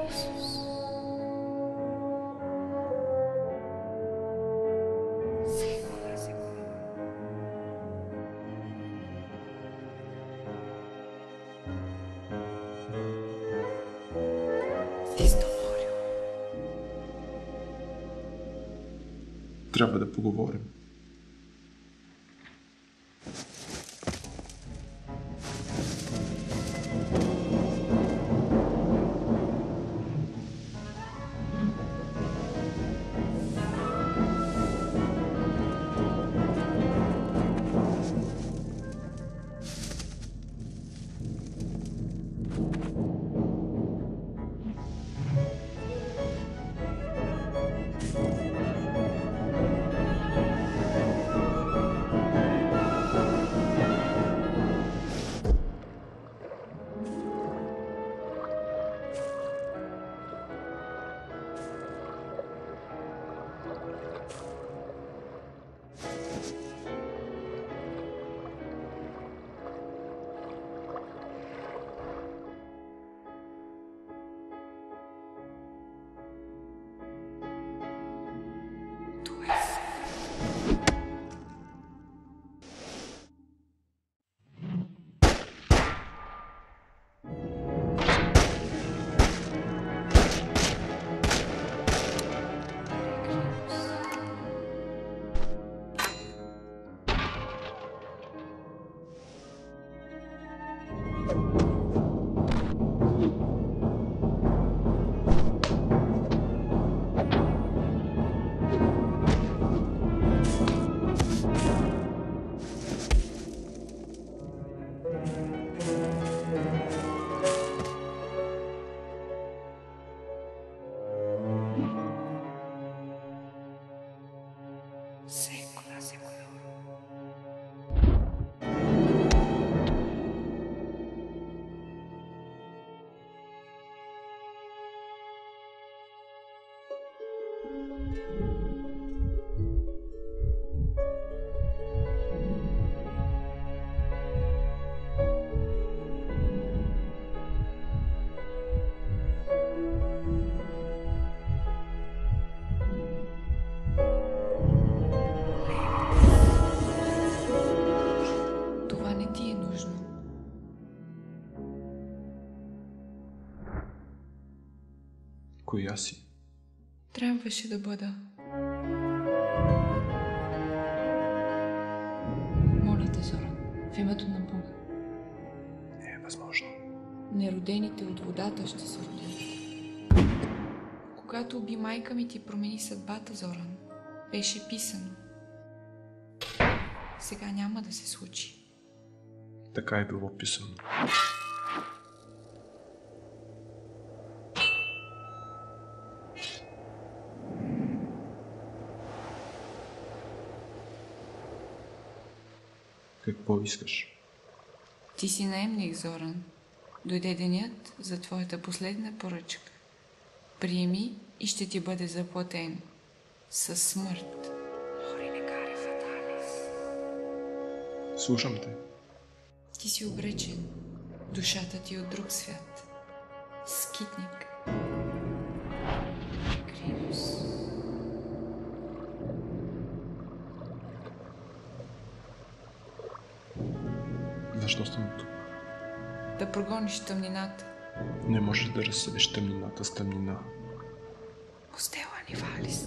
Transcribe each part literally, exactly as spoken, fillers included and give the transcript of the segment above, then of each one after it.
Трябва да поговорим. Коя си? Трябваше да бъда. Моля те, Зоран, в името на Бога. Не е възможно. Неродените от водата ще се родят. Когато уби майка ми, ти промени съдбата, Зоран. Беше писано. Сега няма да се случи. Така е било писано. Какво искаш? Ти си наемник, Зоран. Дойде денят за твоята последна поръчка. Приеми и ще ти бъде заплатен със смърт. Слушам те. Ти си обречен. Душата ти е от друг свят. Скитник. Гримус. Защо съм тук? Да прогониш тъмнината. Не можеш да разсъдиш тъмнината с тъмнина. Костела ни Валис.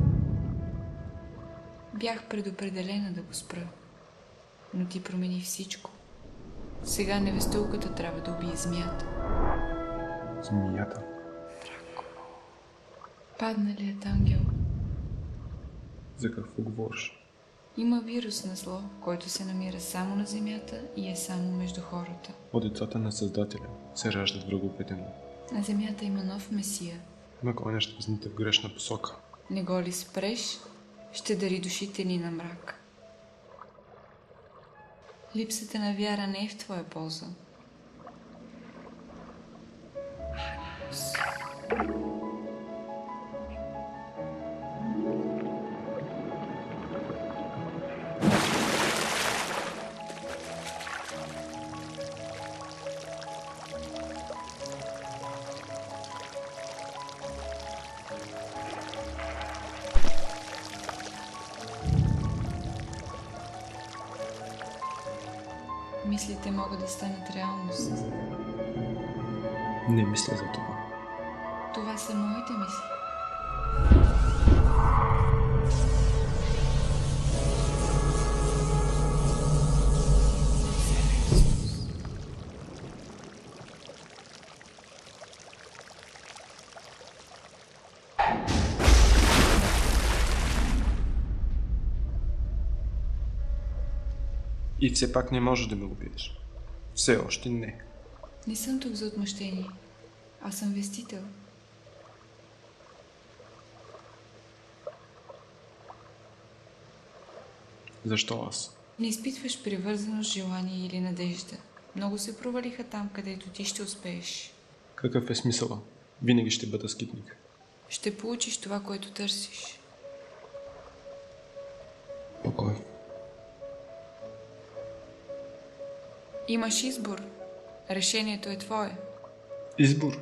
Бях предопределена да го спра, но ти промени всичко. Сега невестулката трябва да убие змията. Змията? Драко. Падналият ангел. За какво говориш? Има вирус на зло, който се намира само на земята и е само между хората. От децата на Създателя се раждат враговете. На земята има нов месия. Наклонящ везните в грешна посока. Не го ли спреш, ще дари душите ни на мрак. Липсата на вяра не е в твоя полза. мислите могат да станат реалност. Не мисля за това. Това са моите мисли. И все пак не можеш да ме убиеш. Все още не. Не съм тук за отмъщение. Аз съм вестител. Защо аз? Не изпитваш привързаност, желание или надежда. Много се провалиха там, където ти ще успееш. Какъв е смисъла? Винаги ще бъда скитник. Ще получиш това, което търсиш. Покой. Имаш избор. Решението е твое. Избор.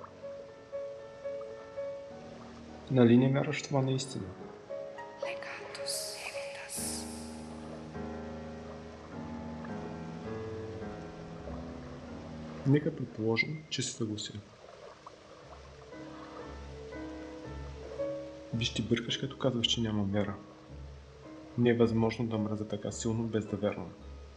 Нали не вярваш в това наистина? Legatus evitas. Нека предположим, че се съглася. Виж, ти бъркаш, като казваш, че нямам вяра. Не е възможно да мразя така силно, без да вярвам.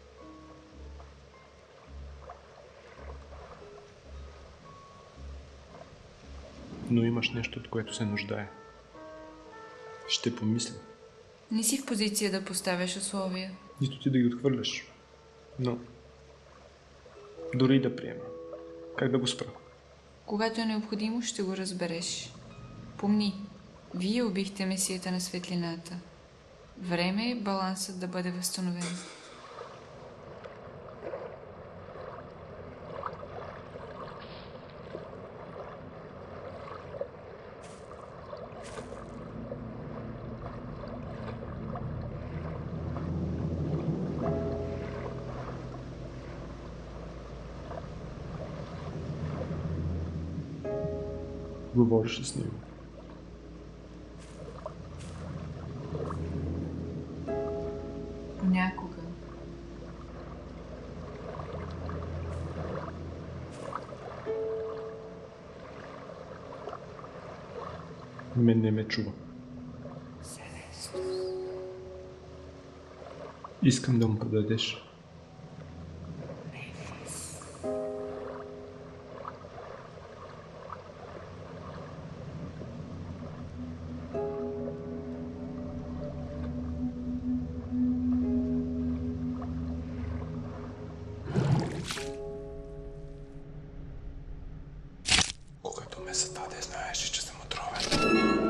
Но имаш нещо, от което се нуждае. Ще помисля. Не си в позиция да поставяш условия. Нито ти да ги отхвърляш. Но дори и да приема. Как да го спра? Когато е необходимо, ще го разбереш. Помни, вие убихте месията на светлината. Време е балансът да бъде възстановен. Говориш ли с него? Понякога. Мен не ме чува. Искам да му подадеш. Когато ме създаде, знаеш, че съм отровен.